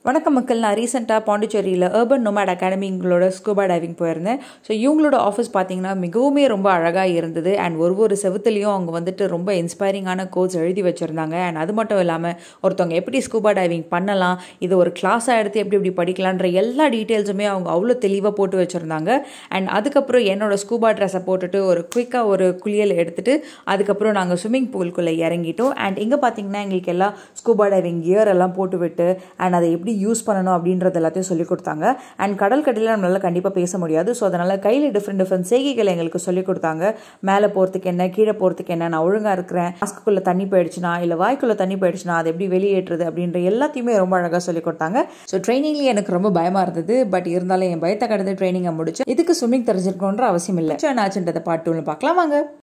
வணக்கம் மக்கள். நான் ரீசெண்டாக பாண்டிச்சேரியில் அர்பன் நொமேட் அகாடமிங்களோட ஸ்கூபா டைவிங் போயிருந்தேன். ஸோ இவங்களோட ஆஃபீஸ் பார்த்தீங்கன்னா மிகவுமே ரொம்ப அழகாக இருந்தது. அண்ட் ஒரு செவுத்துலேயும் அவங்க வந்துட்டு ரொம்ப இன்ஸ்பைரிங்கான கோட்ஸ் எழுதி வச்சுருந்தாங்க. அண்ட் அது மட்டும் இல்லாமல் ஒருத்தவங்க எப்படி ஸ்கூபா டைவிங் பண்ணலாம், இது ஒரு கிளாஸாக எடுத்து எப்படி படிக்கலான்ற எல்லா டீட்டெயில்ஸுமே அவங்க அவ்வளோ தெளிவாக போட்டு வச்சுருந்தாங்க. அண்ட் அதுக்கப்புறம் என்னோடய ஸ்கூபா ட்ரெஸ்ஸை போட்டுட்டு ஒரு குயிக்காக ஒரு குளியல் எடுத்துகிட்டு அதுக்கப்புறம் நாங்கள் ஸ்விம்மிங் பூல்குள்ளே இறங்கிட்டோம். அண்ட் இங்கே பார்த்தீங்கன்னா எங்களுக்கு எல்லாம் ஸ்கூபா டைவிங் கியர் எல்லாம் போட்டு விட்டு அண்ட் அதை எப்படி யூஸ் பண்ணணும் அப்படின்றது எல்லாத்தையும் சொல்லிக் கொடுத்தாங்க. அண்ட் கடல் கடையில் நம்மளால கண்டிப்பாக பேச முடியாது. ஸோ அதனால் கையில் டிஃப்ரெண்ட் செய்கைகளை எங்களுக்கு சொல்லிக் கொடுத்தாங்க. மேலே போகிறதுக்கு என்ன, கீழே போகிறதுக்கு என்ன, நான் ஒழுங்காக இருக்கிறேன், மாஸ்க்குள்ளே தண்ணி போயிடுச்சுனா இல்லை வாய்க்குள்ளே தண்ணி போயிடுச்சுனா அதை எப்படி வெளியேற்றுறது அப்படின்ற எல்லாத்தையுமே ரொம்ப அழகாக சொல்லிக் கொடுத்தாங்க. ஸோ ட்ரைனிங்லேயே எனக்கு ரொம்ப பயமாக இருந்தது. பட் இருந்தாலும் என் பயத்தை கடந்து ட்ரைனிங்கை முடிச்சு இதுக்கு ஸ்விம்மிங் தெரிஞ்சிருக்கணுன்ற அவசியம் இல்லை. ஆச்சுன்றதை பார்ட் 2 பார்க்கலாம் வாங்க.